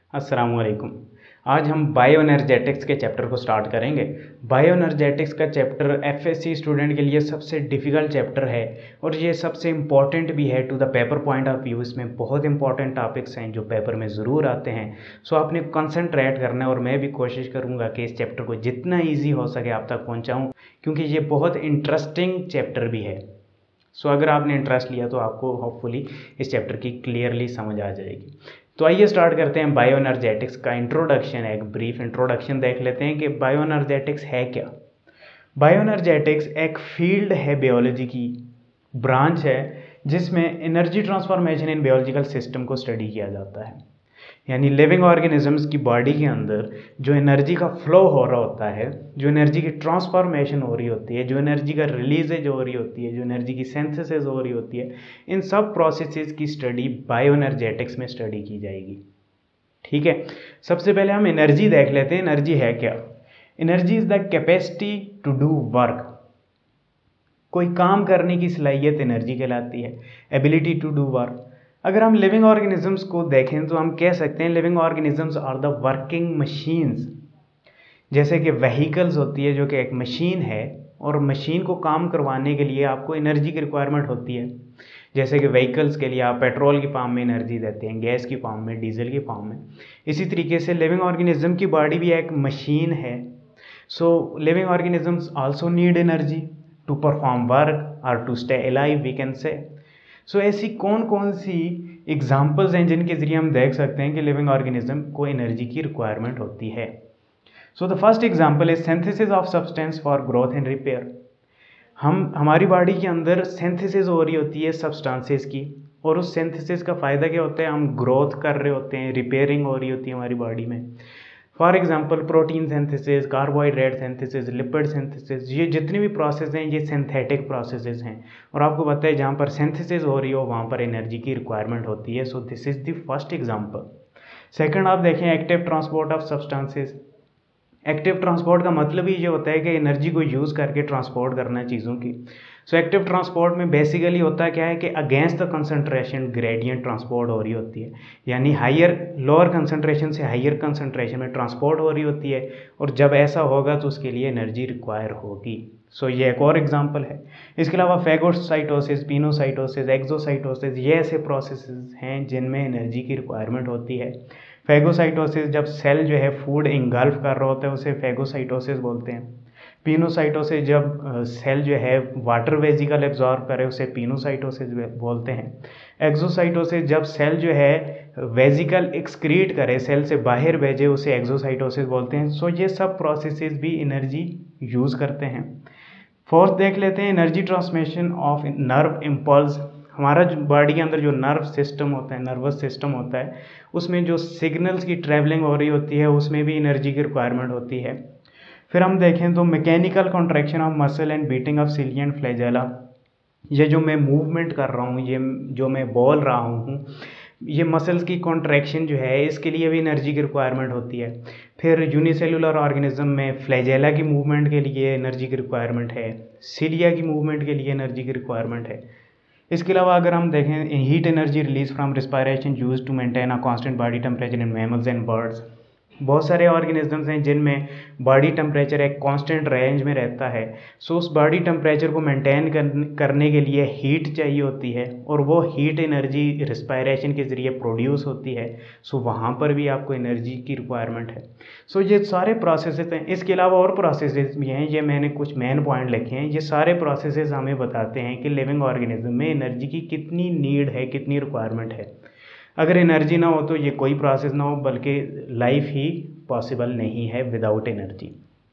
अस्सलामुअलैकुम। आज हम बायोएनर्जेटिक्स के चैप्टर को स्टार्ट करेंगे। बायोएनर्जेटिक्स का चैप्टर एफएससी स्टूडेंट के लिए सबसे डिफ़िकल्ट चैप्टर है और ये सबसे इम्पॉर्टेंट भी है to the paper point of view. इसमें बहुत इंपॉर्टेंट टॉपिक्स हैं जो पेपर में ज़रूर आते हैं। सो आपने कंसंट्रेट करना है और मैं भी कोशिश करूँगा कि इस चैप्टर को जितना ईजी हो सके आप तक पहुँचाऊँ, क्योंकि ये बहुत इंटरेस्टिंग चैप्टर भी है। सो अगर आपने इंटरेस्ट लिया तो आपको होपफुली इस चैप्टर की क्लियरली समझ आ जाएगी। तो आइए स्टार्ट करते हैं। बायोएनर्जेटिक्स का इंट्रोडक्शन है, एक ब्रीफ इंट्रोडक्शन देख लेते हैं कि बायोएनर्जेटिक्स है क्या। बायोएनर्जेटिक्स एक फील्ड है, बायोलॉजी की ब्रांच है जिसमें energy transformation in biological system को स्टडी किया जाता है। यानी लिविंग ऑर्गेनिजम्स की बॉडी के अंदर जो एनर्जी का फ्लो हो रहा होता है, जो एनर्जी की ट्रांसफॉर्मेशन हो रही होती है, जो एनर्जी का रिलीजेज हो रही होती है, जो एनर्जी की सिंथेसिस हो रही होती है, इन सब प्रोसेसेस की स्टडी बायोएनर्जेटिक्स में स्टडी की जाएगी। ठीक है, सबसे पहले हम एनर्जी देख लेते हैं। एनर्जी है क्या? Energy is the capacity to do work. कोई काम करने की सलाहियत एनर्जी कहलाती है, एबिलिटी टू डू वर्क। अगर हम लिविंग ऑर्गेनिजम्स को देखें तो हम कह सकते हैं living organisms are the working machines. जैसे कि व्हीकल्स होती है जो कि एक मशीन है, और मशीन को काम करवाने के लिए आपको एनर्जी की रिक्वायरमेंट होती है। जैसे कि व्हीकल्स के लिए आप पेट्रोल की फॉर्म में एनर्जी देते हैं, गैस की फॉर्म में, डीजल की फॉर्म में। इसी तरीके से लिविंग ऑर्गेनिज्म की बॉडी भी एक मशीन है। So living organisms also need energy to perform work और to stay alive, we can say. So ऐसी कौन कौन सी एग्जाम्पल्स हैं जिनके ज़रिए हम देख सकते हैं कि लिविंग ऑर्गेनिज्म को एनर्जी की रिक्वायरमेंट होती है। So the first example is synthesis of substance for growth and repair. हमारी बॉडी के अंदर सिंथेसिस हो रही होती है सब्सटेंसेस की, और उस सिंथेसिस का फ़ायदा क्या होता है? हम ग्रोथ कर रहे होते हैं, रिपेयरिंग हो रही होती है हमारी बॉडी में। For example protein synthesis, carbohydrate synthesis, lipid synthesis, ये जितने भी प्रोसेस हैं ये सिंथेटिक प्रोसेसेस हैं। और आपको पता है जहाँ पर सिंथेसिस हो रही हो वहाँ पर एनर्जी की रिक्वायरमेंट होती है। So this is the first example. Second आप देखें, active transport of substances. Active transport का मतलब ही ये होता है कि एनर्जी को यूज़ करके ट्रांसपोर्ट करना है चीज़ों की। सो एक्टिव ट्रांसपोर्ट में बेसिकली होता है क्या है कि against the concentration gradient transport हो रही होती है। यानी हायर लोअर कंसंट्रेशन से हायर कंसंट्रेशन में ट्रांसपोर्ट हो रही होती है, और जब ऐसा होगा तो उसके लिए एनर्जी रिक्वायर होगी। सो ये एक और एग्जांपल है। इसके अलावा फैगोसाइटोसिस, पिनोसाइटोसिस, एक्सोसाइटोसिस, ये ऐसे प्रोसेसेस हैं जिनमें एनर्जी की रिक्वायरमेंट होती है। फैगोसाइटोसिस, जब सेल जो है फूड इंगल्फ कर रहा होता है उसे फैगोसाइटोसिस बोलते हैं। पिनोसाइटोसिस, जब सेल जो है वाटर वेजिकल एब्जॉर्ब करे उसे पिनोसाइटोसिस बोलते हैं। एक्सोसाइटोसिस, जब सेल जो है वेजिकल एक्सक्रीट करे, सेल से बाहर भेजे, उसे एक्सोसाइटोसिस बोलते हैं। सो ये सब प्रोसेसेस भी एनर्जी यूज़ करते हैं। फोर्थ देख लेते हैं, energy transmission of nerve impulse. हमारा जो बॉडी के अंदर जो नर्व सिस्टम होता है, नर्वस सिस्टम होता है, उसमें जो सिग्नल्स की ट्रैवलिंग हो रही होती है उसमें भी एनर्जी की रिक्वायरमेंट होती है। फिर हम देखें तो mechanical contraction of muscle and beating of cilia and flagella. ये जो मैं मूवमेंट कर रहा हूँ, ये जो मैं बोल रहा हूँ, ये मसल्स की कॉन्ट्रैक्शन जो है इसके लिए भी एनर्जी की रिक्वायरमेंट होती है। फिर यूनिसेलुलर ऑर्गेनिज्म में फ्लैजेला की मूवमेंट के लिए एनर्जी की रिक्वायरमेंट है, सिलिया की मूवमेंट के लिए एनर्जी की रिक्वायरमेंट है। इसके अलावा अगर हम देखें, heat energy release from respiration use to maintain a constant body temperature in mammals and birds. बहुत सारे ऑर्गेनिजम्स हैं जिनमें बॉडी टेम्परेचर एक कांस्टेंट रेंज में रहता है। सो उस बॉडी टेम्परेचर को मेंटेन करने के लिए हीट चाहिए होती है, और वो हीट एनर्जी रिस्पायरेशन के ज़रिए प्रोड्यूस होती है। सो वहाँ पर भी आपको एनर्जी की रिक्वायरमेंट है। सो ये सारे प्रोसेसेस हैं। इसके अलावा और प्रोसेसेस भी हैं, ये मैंने कुछ मेन पॉइंट लिखे हैं। ये सारे प्रोसेसेस हमें बताते हैं कि लिविंग ऑर्गेनिज्म में एनर्जी की कितनी नीड है, कितनी रिक्वायरमेंट है। अगर एनर्जी ना हो तो ये कोई प्रोसेस ना हो, बल्कि लाइफ ही पॉसिबल नहीं है विदाउट एनर्जी।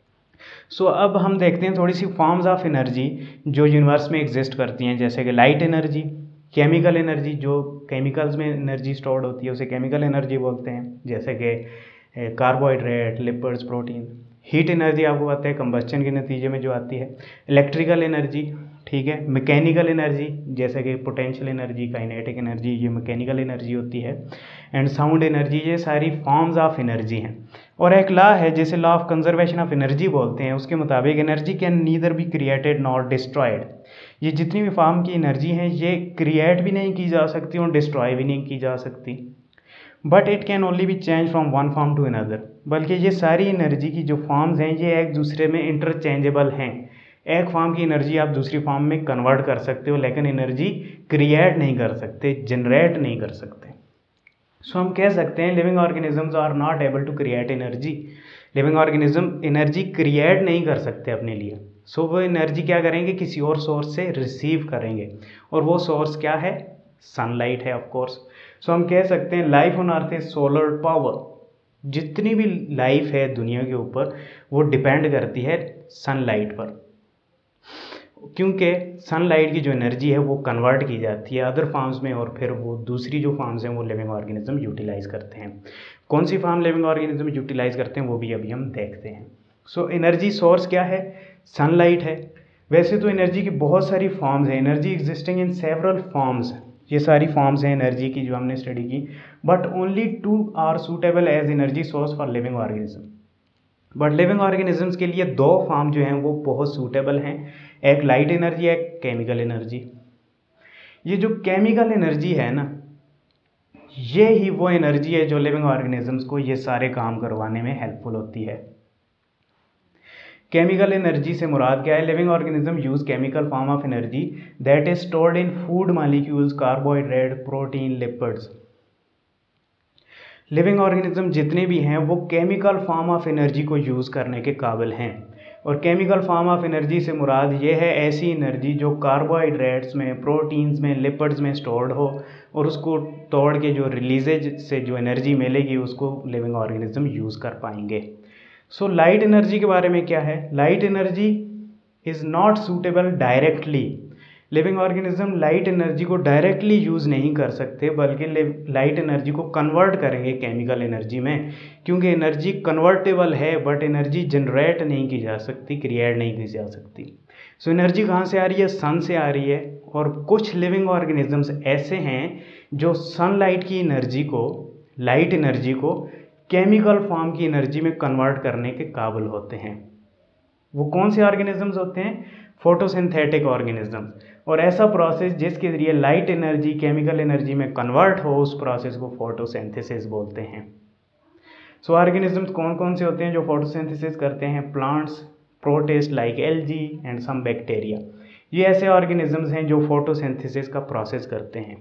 सो अब हम देखते हैं थोड़ी सी फॉर्म्स ऑफ एनर्जी जो यूनिवर्स में एग्जिस्ट करती हैं। जैसे कि लाइट एनर्जी, केमिकल एनर्जी, जो केमिकल्स में एनर्जी स्टोर्ड होती है उसे केमिकल एनर्जी बोलते हैं, जैसे कि carbohydrate, lipids, protein. Heat energy आपको पता है कंबस्चन के नतीजे में जो आती है। इलेक्ट्रिकल एनर्जी, ठीक है। मैकेनिकल एनर्जी जैसे कि पोटेंशियल एनर्जी, काइनेटिक एनर्जी, ये मैकेनिकल एनर्जी होती है। एंड साउंड एनर्जी, ये सारी फॉर्म्स ऑफ एनर्जी हैं। और एक लॉ है जिसे law of conservation of energy बोलते हैं, उसके मुताबिक energy can neither be created nor destroyed. ये जितनी भी फॉर्म की एनर्जी हैं ये क्रिएट भी नहीं की जा सकती और डिस्ट्रॉय भी नहीं की जा सकती। But it can only be change from one form to another, बल्कि ये सारी एनर्जी की जो फॉर्म्स हैं ये एक दूसरे में इंटरचेंजेबल हैं। एक फॉर्म की एनर्जी आप दूसरी फॉर्म में कन्वर्ट कर सकते हो, लेकिन एनर्जी क्रिएट नहीं कर सकते, जनरेट नहीं कर सकते। सो हम कह सकते हैं living organisms are not able to create energy. Living organism energy create नहीं कर सकते अपने लिए। सो वो एनर्जी क्या करेंगे, किसी और सोर्स से रिसीव करेंगे, और वो सोर्स क्या है, सनलाइट है ऑफ कोर्स। सो हम कह सकते हैं life on earth is solar power. जितनी भी लाइफ है दुनिया के ऊपर वो डिपेंड करती है सनलाइट पर, क्योंकि सनलाइट की जो एनर्जी है वो कन्वर्ट की जाती है अदर फॉर्म्स में, और फिर वो दूसरी जो फॉर्म्स हैं वो लिविंग ऑर्गेनिज्म यूटिलाइज करते हैं। कौन सी फॉर्म लिविंग ऑर्गेनिज्म यूटिलाइज करते हैं वो भी अभी हम देखते हैं। सो एनर्जी सोर्स क्या है, सनलाइट है। वैसे तो एनर्जी की बहुत सारी फॉर्म्स हैं, energy existing in several forms, ये सारी फॉर्म्स हैं एनर्जी की जो हमने स्टडी की, but only 2 are suitable as energy source for living organism. But living organisms के लिए 2 फॉर्म जो हैं वो बहुत सूटेबल हैं, एक लाइट एनर्जी, एक केमिकल एनर्जी। ये जो केमिकल एनर्जी है ना, ये ही वो एनर्जी है जो लिविंग ऑर्गेनिजम्स को ये सारे काम करवाने में हेल्पफुल होती है। केमिकल एनर्जी से मुराद क्या है, living organism use chemical form of energy that is stored in food molecules, carbohydrate, protein, lipids. Living organism जितने भी हैं वो केमिकल फॉर्म ऑफ एनर्जी को यूज़ करने के काबिल हैं, और केमिकल फॉर्म ऑफ एनर्जी से मुराद ये है ऐसी एनर्जी जो कार्बोहाइड्रेट्स में, प्रोटीन्स में, लिपिड्स में स्टोर्ड हो, और उसको तोड़ के जो रिलीजेज से जो एनर्जी मिलेगी उसको लिविंग ऑर्गेनिज्म यूज़ कर पाएंगे। सो लाइट एनर्जी के बारे में क्या है, light energy is not suitable directly. Living organism light energy को डायरेक्टली यूज़ नहीं कर सकते, बल्कि लाइट एनर्जी को कन्वर्ट करेंगे केमिकल एनर्जी में, क्योंकि एनर्जी कन्वर्टेबल है बट एनर्जी जनरेट नहीं की जा सकती, क्रिएट नहीं की जा सकती। सो एनर्जी कहाँ से आ रही है, सन से आ रही है, और कुछ लिविंग ऑर्गेनिजम्स ऐसे हैं जो सनलाइट की एनर्जी को, लाइट एनर्जी को केमिकल फॉर्म की एनर्जी में कन्वर्ट करने के काबिल होते हैं। वो कौन से ऑर्गेनिजम्स होते हैं, फोटोसिंथेटिक ऑर्गेनिजम्स। और ऐसा प्रोसेस जिसके ज़रिए लाइट एनर्जी केमिकल एनर्जी में कन्वर्ट हो, उस प्रोसेस को फोटोसिंथेसिस बोलते हैं। सो ऑर्गेनिजम्स कौन कौन से होते हैं जो फोटोसिंथेसिस करते हैं, plants, protist like algae and some bacteria. ये ऐसे ऑर्गेनिजम्स हैं जो फोटोसिंथेसिस का प्रोसेस करते हैं।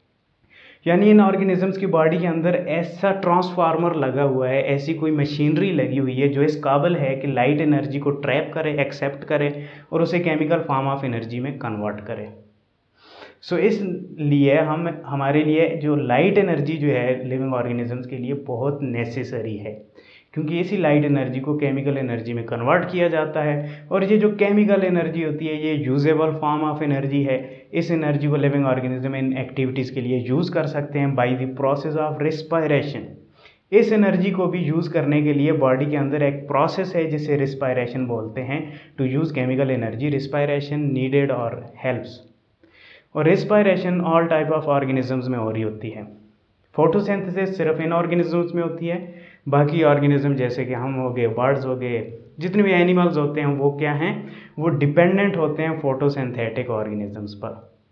यानी इन ऑर्गेनिजम्स की बॉडी के अंदर ऐसा ट्रांसफार्मर लगा हुआ है, ऐसी कोई मशीनरी लगी हुई है जो इस काबिल है कि लाइट एनर्जी को ट्रैप करे, एक्सेप्ट करे, और उसे केमिकल फॉर्म ऑफ एनर्जी में कन्वर्ट करे। सो इसलिए हमारे लिए जो लाइट एनर्जी जो है लिविंग ऑर्गेनिजम्स के लिए बहुत नेसेसरी है, क्योंकि इसी लाइट एनर्जी को केमिकल एनर्जी में कन्वर्ट किया जाता है, और ये जो केमिकल एनर्जी होती है ये यूजेबल फॉर्म ऑफ एनर्जी है। इस एनर्जी को लिविंग ऑर्गेनिज्म इन एक्टिविटीज़ के लिए यूज़ कर सकते हैं by the process of respiration. इस एनर्जी को भी यूज़ करने के लिए बॉडी के अंदर एक प्रोसेस है जिसे रिस्पायरेशन बोलते हैं। To use chemical energy respiration needed और हेल्प्स। और respiration all type of organisms में हो रही होती है। फोटोसिंथेसिस सिर्फ इन ऑर्गेनिजम्स में होती है, बाकी ऑर्गेनिज्म जैसे कि हम हो गए, बर्ड्स हो गए, जितने भी एनिमल्स होते हैं वो क्या हैं, वो डिपेंडेंट होते हैं फोटोसिंथेटिक ऑर्गेनिजम्स पर।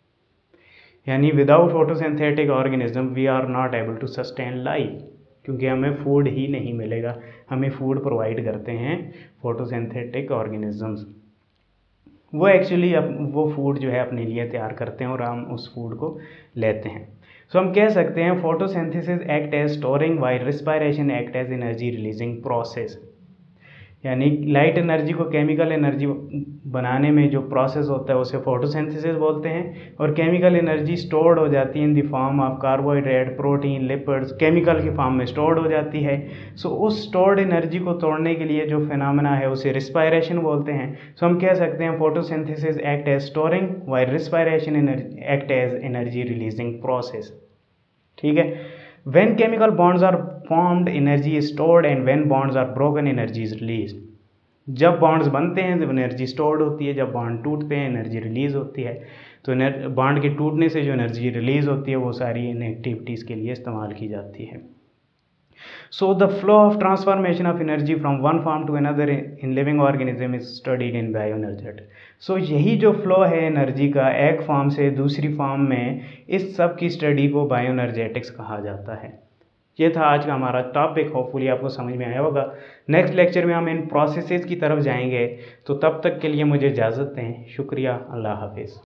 यानी without photosynthetic organism we are not able to sustain life, क्योंकि हमें फूड ही नहीं मिलेगा। हमें फूड प्रोवाइड करते हैं फोटोसिंथेटिक ऑर्गेनिजम्स। वो एक्चुअली वो फूड जो है अपने लिए तैयार करते हैं और हम उस फूड को लेते हैं। सो हम कह सकते हैं photosynthesis act as storing while respiration act as energy releasing process. यानी लाइट एनर्जी को केमिकल एनर्जी बनाने में जो प्रोसेस होता है उसे फोटोसिंथेसिस बोलते हैं, और केमिकल एनर्जी स्टोर्ड हो जाती है in the form of carbohydrate, protein, lipids, chemical की फॉर्म में स्टोर्ड हो जाती है। सो उस स्टोर्ड एनर्जी को तोड़ने के लिए जो फिनोमेना है उसे रिस्पायरेशन बोलते हैं। सो हम कह सकते हैं photosynthesis act as storing while respiration act as energy releasing process. ठीक है। When chemical bonds are formed, energy is stored, and when bonds are broken, energy is released. जब बॉन्ड्स बनते हैं तो एनर्जी स्टोर्ड होती है, जब बॉन्ड टूटते हैं एनर्जी रिलीज होती है। तो बॉन्ड के टूटने से जो एनर्जी रिलीज होती है वो सारी इन एक्टिविटीज़ के लिए इस्तेमाल की जाती है। So the flow of transformation of energy from one form to another in living organism is studied in bioenergetics. So यही जो फ्लो है एनर्जी का एक फॉर्म से दूसरी फॉर्म में, इस सब की स्टडी को बायोएनर्जेटिक्स कहा जाता है। ये था आज का हमारा टॉपिक, होपफुली आपको समझ में आया होगा। नेक्स्ट लेक्चर में हम इन प्रोसेसेस की तरफ जाएंगे, तो तब तक के लिए मुझे इजाज़त दें। शुक्रिया, अल्लाह हाफिज़।